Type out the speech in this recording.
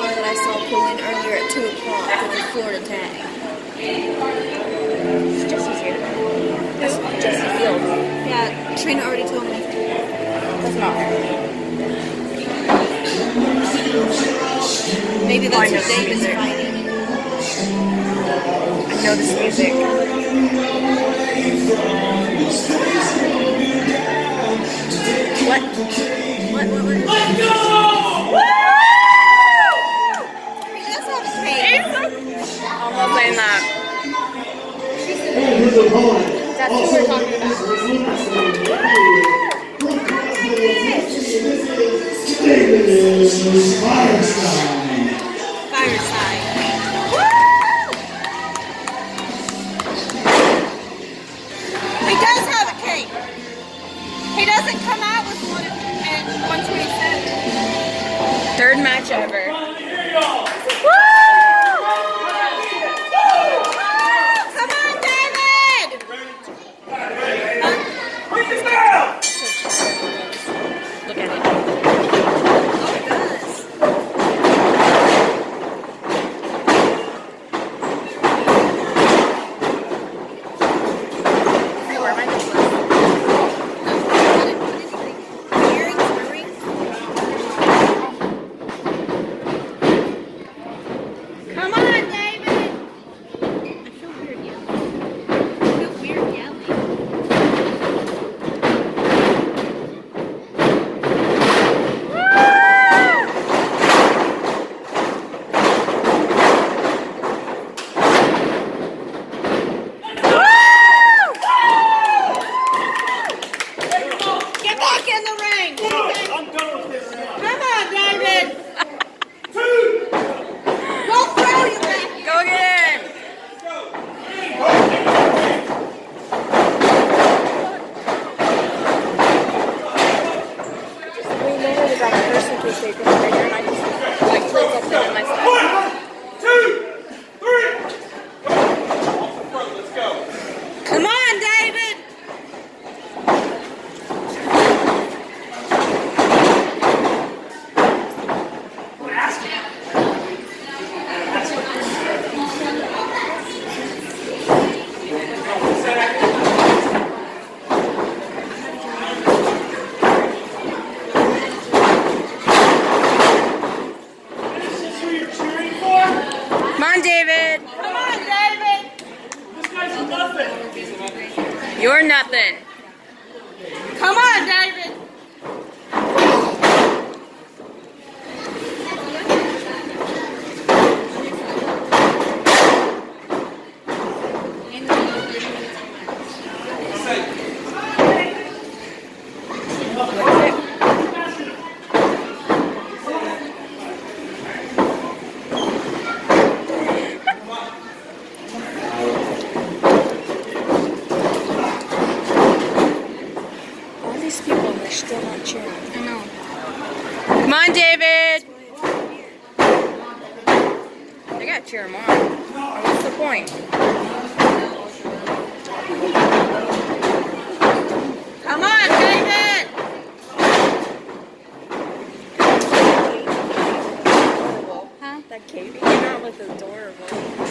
car that I saw pull in earlier at 2 o'clock with a Florida tag. Jesse's here. That's Jesse Field. Yeah, Trina already told me. That's not her. Maybe that's what David's fighting. I know this music. What? Let's go! Woo! He does have a cake. I'm not saying that. That's who we're talking about. Firestein. He does have a cake. He doesn't come out with one at 127. Third match ever. Woo! Come on, David! Look at it. Oh, it does. Hey, where am I? Earrings, earrings. Come on, David! I feel weird yelling. I feel weird yelling. Get back in the ring! I'm done with this now. Come on, David! 2! Don't throw you back! Go again. Just re-loaded it on my person in case they go bigger, and I just like click something in my side. 1, 2, 3! Off the front, let's go. Come on, David! Come on, David. Come on, David! This guy's nothing. You're nothing. Come on, David! All these people, they're still not cheering. I know. Come on, David. They gotta cheer him on. What's the point? Come on, David! Huh? That cave came out with adorable.